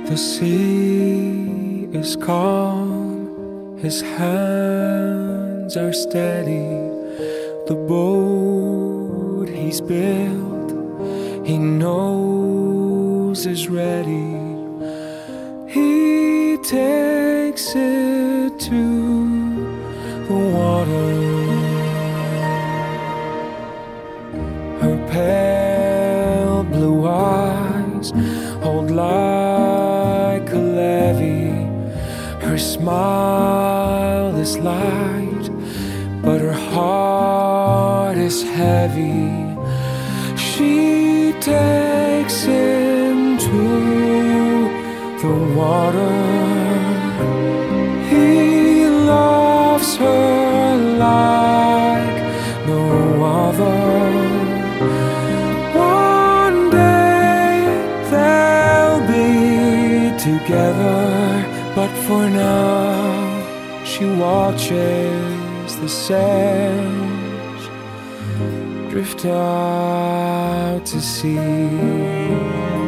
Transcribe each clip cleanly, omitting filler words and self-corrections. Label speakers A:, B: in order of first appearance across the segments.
A: The sea is calm, his hands are steady. The boat he's built, he knows is ready. He takes it to the water. Her pale blue eyes hold like a levee. Her smile is light, but her heart is heavy. She takes him to the water. He loves her like no other. One day they'll be together, but for now she watches the sands drift out to sea.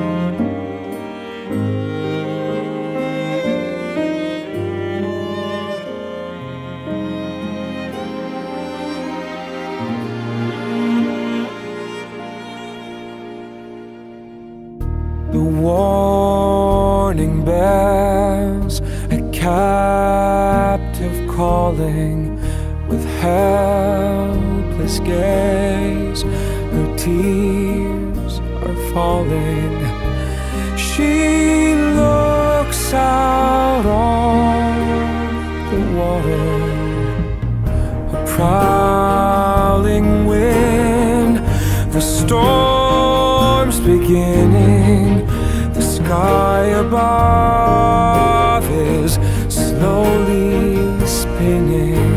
A: The warning bells, a captive calling. With helpless gaze, her tears are falling. She looks out on the water. A prowling wind, the storm's beginning. The sky above is slowly spinning.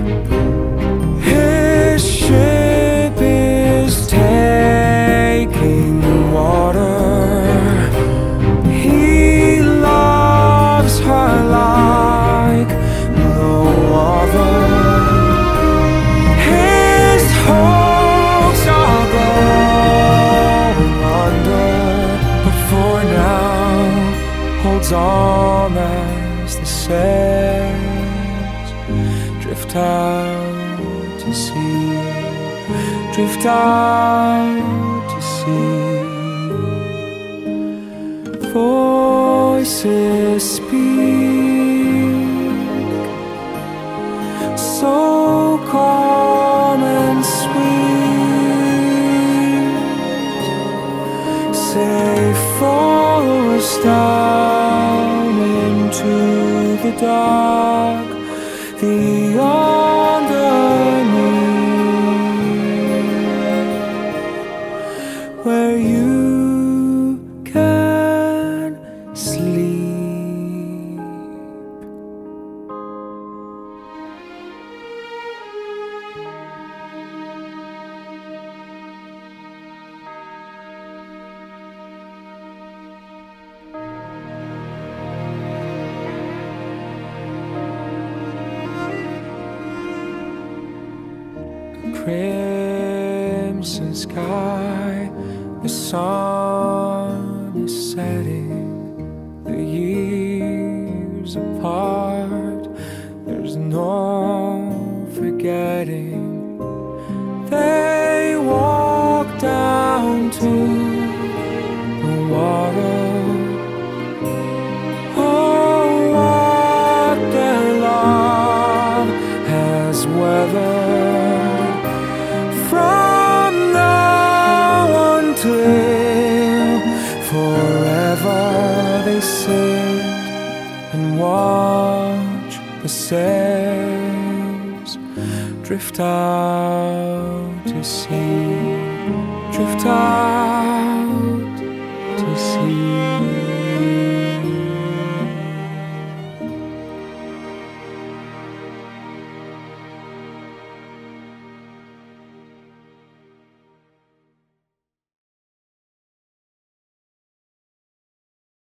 A: His ship is taking water. He loves her like no other. His hopes are going under, but for now holds on as the sands drift out to sea, drift out to sea. Voices speak, so calm and sweet. Say, follow us down into the dark, the underneath, where you can sleep. Crimson sky, the sun is setting. The years apart, there's no forgetting. They walk down to the water. Oh, what their love has weathered. From now until